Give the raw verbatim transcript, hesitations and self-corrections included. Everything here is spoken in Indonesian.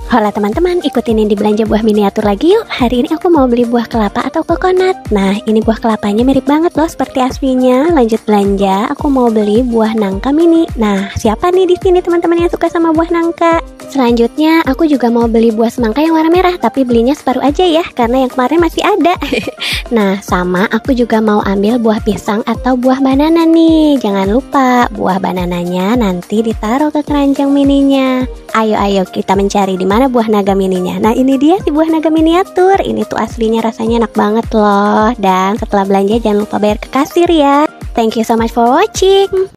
Hola teman-teman, ikutin yang di belanja buah miniatur lagi yuk. Hari ini aku mau beli buah kelapa atau kokonat. Nah, ini buah kelapanya mirip banget loh seperti aslinya. Lanjut belanja, aku mau beli buah nangka mini. Nah, siapa nih di sini teman-teman yang suka sama buah nangka? Selanjutnya, aku juga mau beli buah semangka yang warna merah, tapi belinya separuh aja ya, karena yang kemarin masih ada. Nah, sama aku juga mau ambil buah pisang atau buah banana nih. Jangan lupa, buah banananya nanti ditaruh ke keranjang mininya. Ayo-ayo kita mencari di mana buah naga mininya. Nah, ini dia si buah naga miniatur. Ini tuh aslinya rasanya enak banget loh. Dan setelah belanja jangan lupa bayar ke kasir ya. Thank you so much for watching.